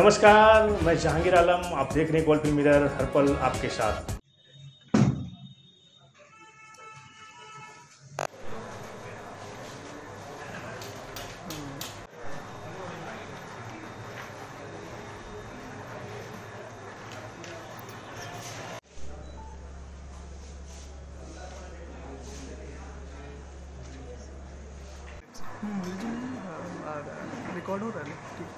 नमस्कार, मैं जहांगीर आलम। आप देख रहे हैं गोल्ड फिल्म मिरर, हर पल आपके साथ। रिकॉर्ड हो रहा है। ठीक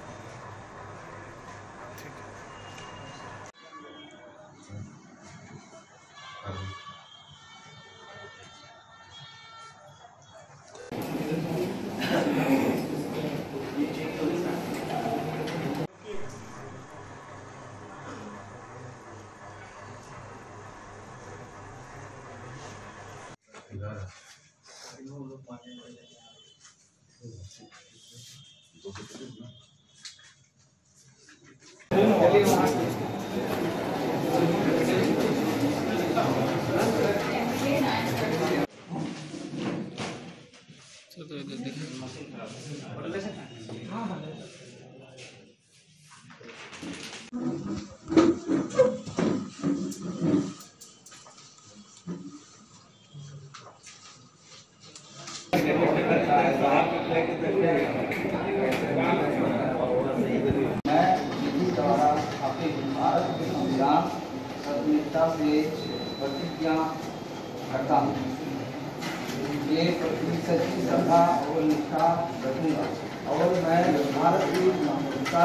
मैं विधि द्वारा स्थापित भारत के संविधान सदस्यता से प्रतिज्ञा करता हूँ। ये प्रतिशत की श्रद्धा और निष्ठा रखूंगा और मैं भारत की नागरिकता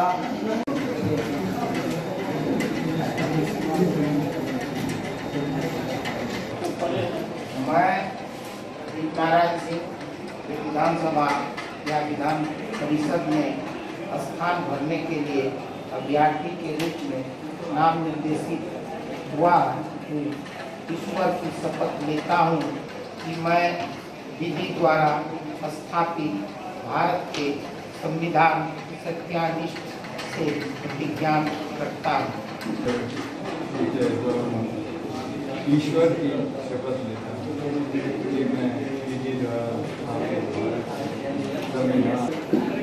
मैं नारायण सिंह विधानसभा या विधान परिषद में स्थान भरने के लिए अभ्यर्थी के रूप में नाम निर्देशित हुआ हूँ। ईश्वर की शपथ लेता हूँ कि मैं विधि द्वारा स्थापित भारत के संविधान सत्यानिष्ठ से प्रतिज्ञा करता हूँ। ईश्वर की शपथ लेता हूँ कि मैं विधि द्वारा संविधान